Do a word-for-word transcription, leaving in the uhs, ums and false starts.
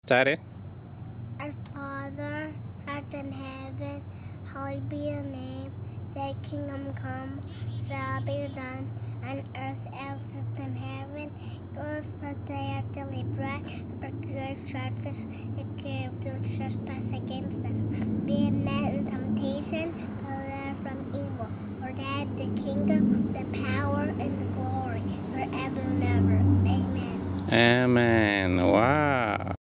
Started. Our Father, art in heaven, hallowed be your name. Thy kingdom come, thy will be done, on earth as it is in heaven. Give us today our daily bread, and forgive our trespasses, and forgive those trespass against us. Be not in temptation, but deliver us from evil. For that is the kingdom, the power, and the glory, forever and ever. Amen. Amen. Wow.